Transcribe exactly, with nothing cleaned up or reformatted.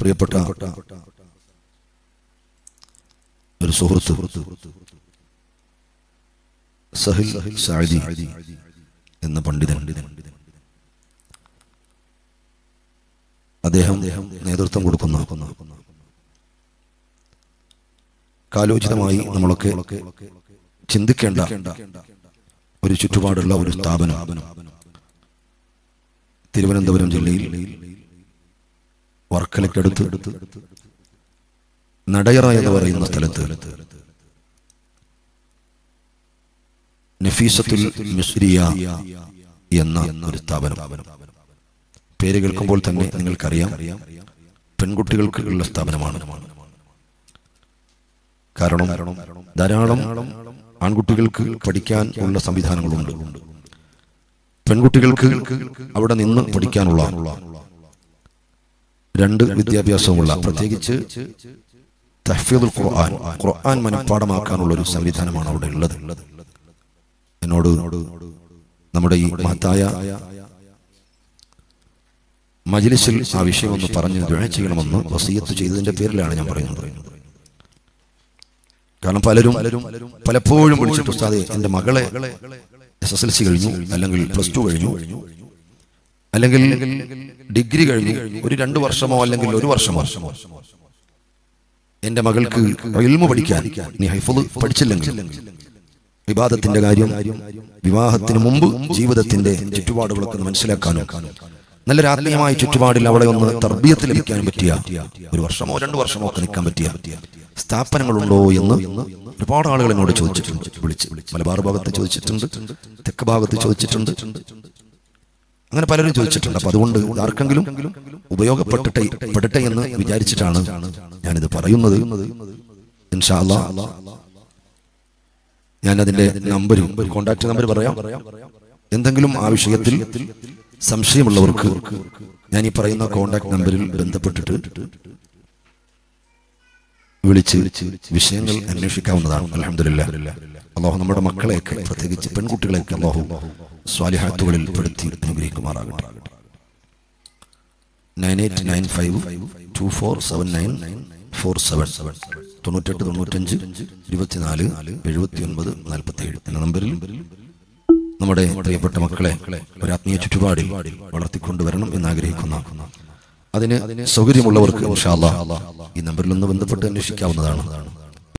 പ്രിയപ്പെട്ട ഒരു സുഹൃത്ത് സഹിൽ സായിദി എന്ന പണ്ഡിതൻ, അദ്ദേഹം നേതൃത്വം കൊടുക്കുന്ന കാലോചിതമായി നമ്മളൊക്കെ ചിന്തിക്കേണ്ട ഒരു ചുറ്റുപാടുള്ള ഒരു സ്ഥാപനം തിരുവനന്തപുരം ജില്ലയിൽ വർക്കലയ്ക്കടുത്ത് നടയറ എന്ന് പറയുന്ന സ്ഥലത്ത് നഫീസത്തുൽ മിസ്രിയ എന്ന ഒരു സ്ഥാപനം. പേര് കേൾക്കുമ്പോൾ തന്നെ നിങ്ങൾക്കറിയാം, പെൺകുട്ടികൾക്ക് ഉള്ള സ്ഥാപനമാണ്. കാരണം ധാരാളം ആൺകുട്ടികൾക്ക് പഠിക്കാൻ ഉള്ള സംവിധാനങ്ങളുണ്ട്. പെൺകുട്ടികൾക്ക് അവിടെ നിന്ന് പഠിക്കാനുള്ള രണ്ട് വിദ്യാഭ്യാസമുള്ള, പ്രത്യേകിച്ച് തഹ്ഫീദുൽ ഖുർആൻ, ഖുർആൻ മനഃപ്പാഠമാക്കാനുള്ള ഒരു സംവിധാനമാണ് അവിടെ ഉള്ളത്. എന്നോട് നമ്മുടെ ഈ മഹത്തായ മജ്ലിസിൽ ആ വിഷയം ഒന്ന് പറഞ്ഞ് ദുആ ചെയ്യണമെന്ന് വസിയത്ത് ചെയ്തതിന്റെ പേരിലാണ് ഞാൻ പറയുന്നത്. കാരണം പലരും പലപ്പോഴും വിളിച്ചിട്ട്, ഉസ്താദേ എന്റെ മകളെ എസ് എസ് എൽ സി കഴിഞ്ഞു, അല്ലെങ്കിൽ പ്ലസ് ടു കഴിഞ്ഞു, അല്ലെങ്കിൽ ഡിഗ്രി കഴിഞ്ഞു, ഒരു രണ്ടു വർഷമോ അല്ലെങ്കിൽ ഒരു വർഷമോ എന്റെ മകൾക്ക് ഇൽമു പഠിക്കാൻ നീ ഹിഫ്ള് പഠിച്ചില്ലെങ്കിൽ, ഇബാദത്തിന്റെ കാര്യം, വിവാഹത്തിന് മുമ്പ് ജീവിതത്തിന്റെ ചുറ്റുപാടുകളൊക്കെ മനസ്സിലാക്കാനും നല്ല ആത്മീയമായ ചുറ്റുപാടിൽ അവളെ ഒന്ന് തർബിയത്ത് ലഭിക്കാനും പറ്റിയ ഒരു വർഷമോ രണ്ടു വർഷമോ ഒക്കെ നിൽക്കാൻ പറ്റിയ സ്ഥാപനങ്ങളുണ്ടോ എന്ന് ഒരുപാട് ആളുകൾ എന്നോട് ചോദിച്ചിട്ടുണ്ട്. വിളിച്ച് മലബാർ ഭാഗത്ത് ചോദിച്ചിട്ടുണ്ട്, തെക്ക് ഭാഗത്ത് ചോദിച്ചിട്ടുണ്ട്, അങ്ങനെ പലരും ചോദിച്ചിട്ടുണ്ട്. അപ്പൊ അതുകൊണ്ട് ആർക്കെങ്കിലും ഉപയോഗപ്പെട്ടിട്ടെ പെടട്ടെ എന്ന് വിചാരിച്ചിട്ടാണ് ഞാനിത് പറയുന്നത്. ഇൻഷാ അല്ലാഹ് ഞാൻ അതിന്റെ നമ്പരും കോൺടാക്ട് നമ്പർ പറയാം. എന്തെങ്കിലും ആ വിഷയത്തിൽ സംശയമുള്ളവർക്ക് ഞാൻ ഈ പറയുന്ന കോൺടാക്ട് നമ്പറിൽ ബന്ധപ്പെട്ടിട്ട് വിളിച്ച് വിഷയങ്ങൾ അന്വേഷിക്കാവുന്നതാണ്. അൽഹംദുലില്ലാഹ്, അല്ലാഹു നമ്മുടെ മക്കളെയൊക്കെ, പ്രത്യേകിച്ച് പെൺകുട്ടികളെയൊക്കെ അല്ലാഹു സ്വാലിഹാത്തുകളിൽ പെടുത്തി അനുഗ്രഹിക്കുമാറാകട്ടെ. Nine eight nine five two four seven nine four seven തൊണ്ണൂറ്റെട്ട് തൊണ്ണൂറ്റഞ്ച് ഇരുപത്തിനാല് എഴുപത്തി ഒൻപത് നാൽപ്പത്തി ഏഴ് എന്ന നമ്പറിൽ നമ്മുടെ പ്രിയപ്പെട്ട മക്കളെ ഒരു ആത്മീയ ചുറ്റുപാടിൽ വളർത്തിക്കൊണ്ടുവരണം എന്നാഗ്രഹിക്കുന്ന, അതിന് സൗകര്യമുള്ളവർക്ക് ഇൻഷാ അല്ലാഹ് ഈ നമ്പറിൽ ഒന്ന് ബന്ധപ്പെട്ട് അന്വേഷിക്കാവുന്നതാണ്.